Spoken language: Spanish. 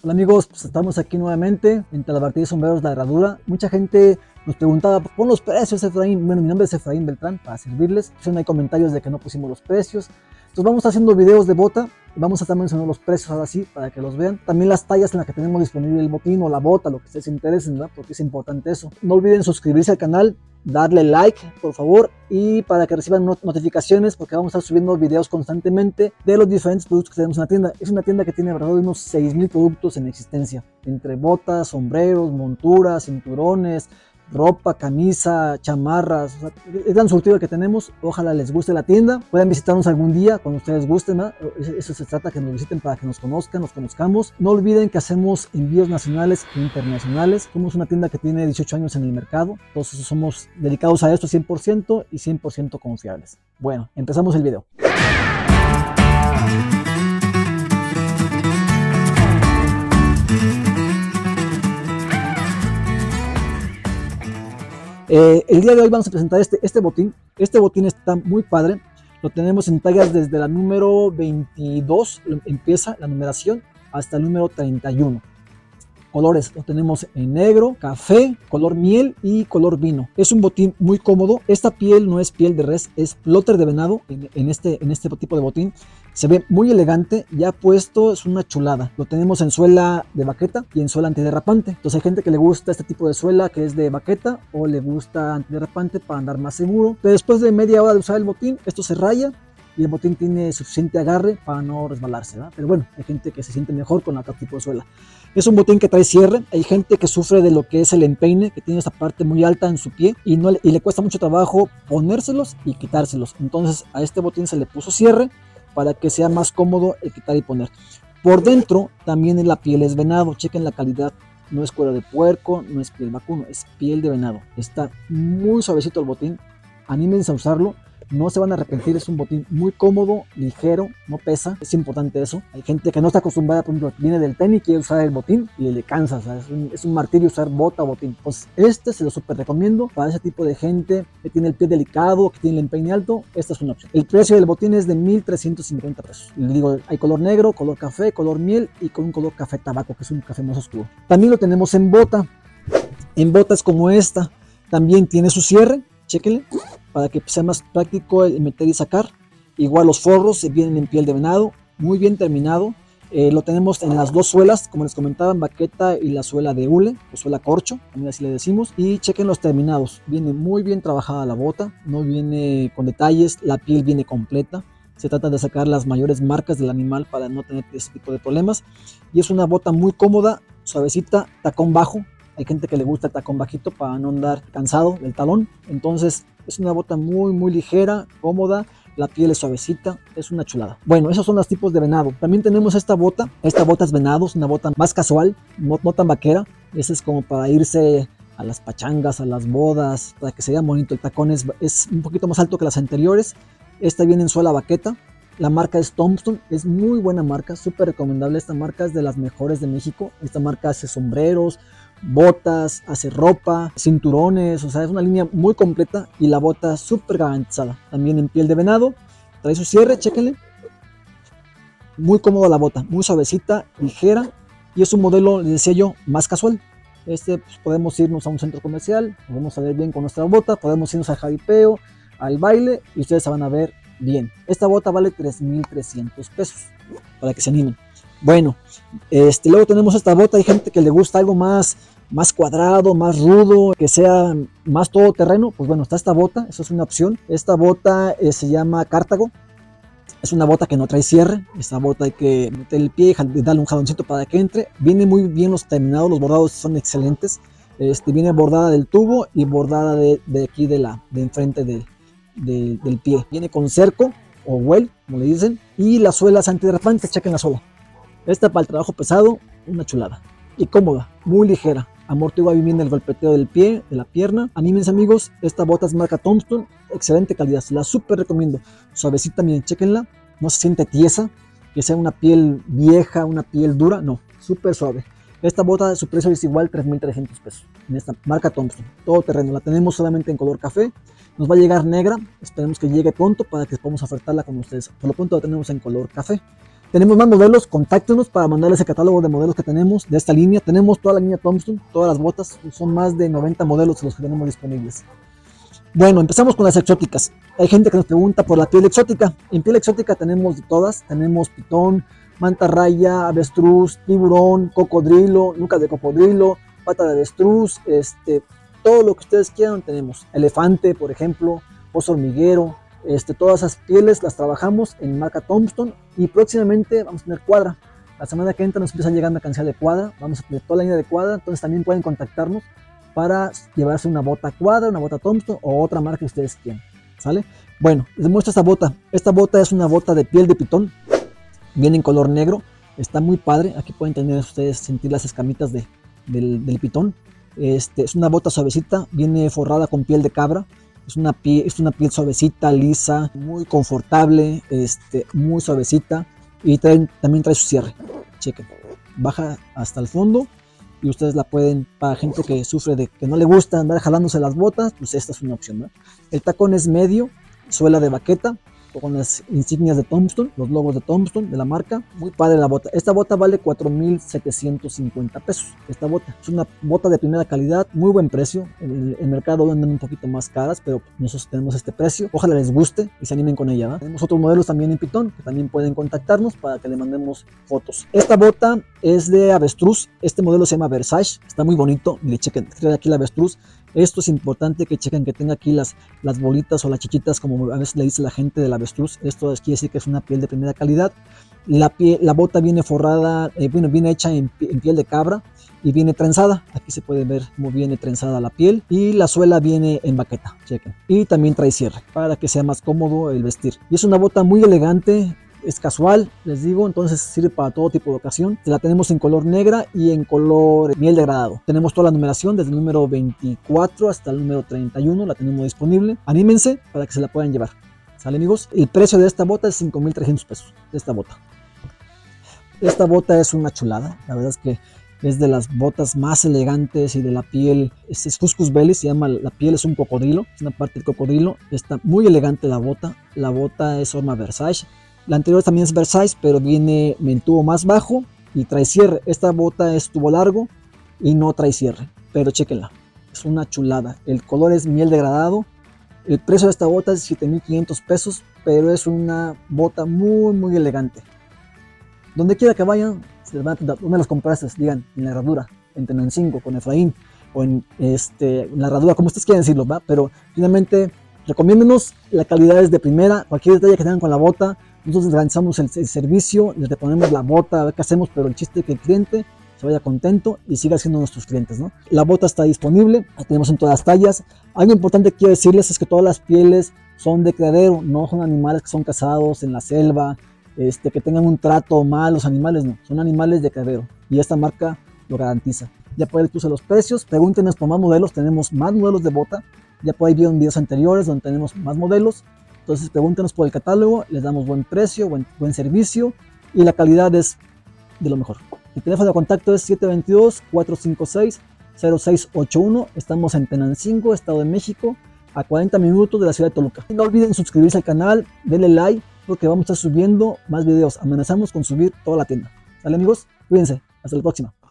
Hola amigos, pues estamos aquí nuevamente en Talabartería y Sombreros La Herradura. Mucha gente nos preguntaba, pon los precios, Efraín. Bueno, mi nombre es Efraín Beltrán, para servirles. Hay comentarios de que no pusimos los precios. Entonces vamos a estar haciendo videos de bota. Vamos a estar mencionando los precios ahora sí, para que los vean. También las tallas en las que tenemos disponible el botín o la bota, lo que ustedes interesen, ¿verdad? Porque es importante eso. No olviden suscribirse al canal, darle like, por favor, y para que reciban notificaciones, porque vamos a estar subiendo videos constantemente de los diferentes productos que tenemos en la tienda. Es una tienda que tiene alrededor de unos 6,000 productos en existencia, entre botas, sombreros, monturas, cinturones, ropa, camisa, chamarras. O sea, es tan surtido que tenemos. Ojalá les guste la tienda, puedan visitarnos algún día cuando ustedes gusten, ¿no? Eso se trata, que nos visiten para que nos conozcan, nos conozcamos. No olviden que hacemos envíos nacionales e internacionales. Somos una tienda que tiene 18 años en el mercado, entonces somos dedicados a esto 100% y 100% confiables. Bueno, empezamos el video. El día de hoy vamos a presentar este botín. Este botín está muy padre. Lo tenemos en tallas desde la número 22, empieza la numeración, hasta el número 31. Colores lo tenemos en negro, café, color miel y color vino. Es un botín muy cómodo. Esta piel no es piel de res, es plotter de venado en este tipo de botín. Se ve muy elegante, ya puesto, es una chulada. Lo tenemos en suela de baqueta y en suela antiderrapante. Entonces hay gente que le gusta este tipo de suela que es de baqueta o le gusta antiderrapante para andar más seguro. Pero después de media hora de usar el botín, esto se raya y el botín tiene suficiente agarre para no resbalarse, ¿verdad? Pero bueno, hay gente que se siente mejor con otro tipo de suela. Es un botín que trae cierre. Hay gente que sufre de lo que es el empeine, que tiene esta parte muy alta en su pie y le cuesta mucho trabajo ponérselos y quitárselos. Entonces a este botín se le puso cierre para que sea más cómodo el quitar y poner. Por dentro también en la piel es venado. Chequen la calidad. No es cuero de puerco, no es piel vacuno, es piel de venado. Está muy suavecito el botín. Anímense a usarlo. No se van a arrepentir, es un botín muy cómodo, ligero, no pesa, es importante eso. Hay gente que no está acostumbrada, por ejemplo, viene del tenis, quiere usar el botín y le cansa, o sea, es un martirio usar bota o botín. Pues este se lo súper recomiendo para ese tipo de gente que tiene el pie delicado, que tiene el empeine alto. Esta es una opción. El precio del botín es de 1,350 pesos. Les digo, hay color negro, color café, color miel y con un color café tabaco, que es un café más oscuro. También lo tenemos en bota. En botas como esta, también tiene su cierre, chéquenle, para que sea más práctico el meter y sacar. Igual los forros vienen en piel de venado, muy bien terminado. Lo tenemos en las dos suelas, como les comentaba, en baqueta y la suela de hule, o suela corcho, también así le decimos. Y chequen los terminados, viene muy bien trabajada la bota, no viene con detalles, la piel viene completa. Se trata de sacar las mayores marcas del animal para no tener ese tipo de problemas. Y es una bota muy cómoda, suavecita, tacón bajo. Hay gente que le gusta el tacón bajito para no andar cansado del talón. Entonces es una bota muy ligera, cómoda. La piel es suavecita, es una chulada. Bueno, esos son los tipos de venado. También tenemos esta bota. Esta bota es venado, es una bota más casual, no tan vaquera. Esa es como para irse a las pachangas, a las bodas, para que se vea bonito. El tacón es un poquito más alto que las anteriores. Esta viene en suela baqueta. La marca es Thompson, es muy buena marca, súper recomendable. Esta marca es de las mejores de México. Esta marca hace sombreros, botas, hace ropa, cinturones, o sea, es una línea muy completa y la bota súper garantizada. También en piel de venado, trae su cierre, chéquenle. Muy cómoda la bota, muy suavecita, ligera y es un modelo, les decía yo, más casual. Pues, podemos irnos a un centro comercial, podemos salir bien con nuestra bota, podemos irnos al jaripeo, al baile y ustedes se van a ver bien. Esta bota vale 3,300 pesos para que se animen. Bueno, luego tenemos esta bota. Hay gente que le gusta algo más cuadrado, más rudo, que sea más todoterreno. Pues bueno, está esta bota, eso es una opción. Esta bota se llama Cartago. Es una bota que no trae cierre. Esta bota hay que meter el pie y darle un jaloncito para que entre. Viene muy bien los terminados, los bordados son excelentes. Viene bordada del tubo y bordada de aquí de enfrente del pie. Viene con cerco o well, como le dicen, y las suelas antiderrapantes. Chequen la suela. Esta para el trabajo pesado, una chulada. Y cómoda, muy ligera. Amortigua bien el golpeteo del pie, de la pierna. Anímense amigos, esta bota es marca Thompson, excelente calidad, se la súper recomiendo. Suavecita, miren, chequenla, no se siente tiesa, que sea una piel vieja, una piel dura, no, súper suave. Esta bota, su precio es igual, 3,300 pesos, en esta marca Thompson, todo terreno. La tenemos solamente en color café, nos va a llegar negra, esperemos que llegue pronto para que podamos ofertarla con ustedes. Por lo pronto la tenemos en color café. Tenemos más modelos, contáctenos para mandarles el catálogo de modelos que tenemos de esta línea. Tenemos toda la línea Tombstone, todas las botas, son más de 90 modelos los que tenemos disponibles. Bueno, empezamos con las exóticas. Hay gente que nos pregunta por la piel exótica. En piel exótica tenemos de todas, tenemos pitón, mantarraya, avestruz, tiburón, cocodrilo, nuca de cocodrilo, pata de avestruz, todo lo que ustedes quieran tenemos. Elefante, por ejemplo, oso hormiguero, todas esas pieles las trabajamos en marca Tombstone y próximamente vamos a tener cuadra. La semana que entra nos empieza llegando la cantidad de cuadra, vamos a tener toda la línea de cuadra, entonces también pueden contactarnos para llevarse una bota cuadra, una bota Tombstone o otra marca que ustedes quieran, ¿sale? Bueno, les muestro esta bota es una bota de piel de pitón, viene en color negro, está muy padre, aquí pueden tener ustedes, sentir las escamitas del pitón, es una bota suavecita, viene forrada con piel de cabra, es una piel suavecita, lisa, muy confortable, muy suavecita y también trae su cierre, chequen, baja hasta el fondo. Y ustedes la pueden, para gente que sufre de que no le gusta andar jalándose las botas, pues esta es una opción, ¿no? El tacón es medio, suela de baqueta, con las insignias de Tombstone, los logos de Tombstone, de la marca. Muy padre la bota. Esta bota vale 4,750 pesos. Esta bota es una bota de primera calidad, muy buen precio. En el mercado venden un poquito más caras, pero nosotros tenemos este precio. Ojalá les guste y se animen con ella, ¿no? Tenemos otros modelos también en pitón, que también pueden contactarnos para que le mandemos fotos. Esta bota es de avestruz. Este modelo se llama Versace. Está muy bonito. Mire, chequen, trae aquí la avestruz. Esto es importante que chequen que tenga aquí las bolitas o las chichitas, como a veces le dice la gente del avestruz. Esto quiere decir que es una piel de primera calidad. La bota viene forrada, viene hecha en piel de cabra y viene trenzada. Aquí se puede ver cómo viene trenzada la piel y la suela viene en baqueta, chequen. Y también trae cierre para que sea más cómodo el vestir. Y es una bota muy elegante. Es casual, les digo, entonces sirve para todo tipo de ocasión. La tenemos en color negra y en color miel degradado. Tenemos toda la numeración desde el número 24 hasta el número 31, la tenemos disponible. Anímense para que se la puedan llevar. ¿Sale, amigos? El precio de esta bota es 5,300 pesos, de esta bota. Esta bota es una chulada, la verdad es que es de las botas más elegantes y de la piel. Este es Fuscus belli, se llama, la piel es un cocodrilo, es una parte del cocodrilo. Está muy elegante la bota es forma Versace. La anterior también es Versace, pero viene en tubo más bajo y trae cierre. Esta bota es tubo largo y no trae cierre, pero chequenla, es una chulada. El color es miel degradado. El precio de esta bota es 7,500 pesos, pero es una bota muy, muy elegante. Donde quiera que vayan, se les van a preguntar, ¿dónde las compraste? Digan, en la herradura, en Tenancingo, con Efraín, o en la herradura, como ustedes quieran decirlo, ¿va? Pero finalmente, recomiéndenos, la calidad es de primera. Cualquier detalle que tengan con la bota, nosotros les organizamos el servicio, les reponemos la bota, a ver qué hacemos, pero el chiste es que el cliente se vaya contento y siga siendo nuestros clientes, ¿no? La bota está disponible, la tenemos en todas las tallas. Algo importante que quiero decirles es que todas las pieles son de criadero, no son animales que son cazados en la selva, que tengan un trato mal, los animales no, son animales de criadero y esta marca lo garantiza. Ya por ahí puse los precios, pregúntenos por más modelos, tenemos más modelos de bota, ya por ahí vieron videos anteriores donde tenemos más modelos. Entonces pregúntenos por el catálogo, les damos buen precio, buen servicio y la calidad es de lo mejor. El teléfono de contacto es 722-456-0681. Estamos en Tenancingo, Estado de México, a 40 minutos de la ciudad de Toluca. No olviden suscribirse al canal, denle like porque vamos a estar subiendo más videos. Amenazamos con subir toda la tienda. ¿Sale, amigos? Cuídense. Hasta la próxima.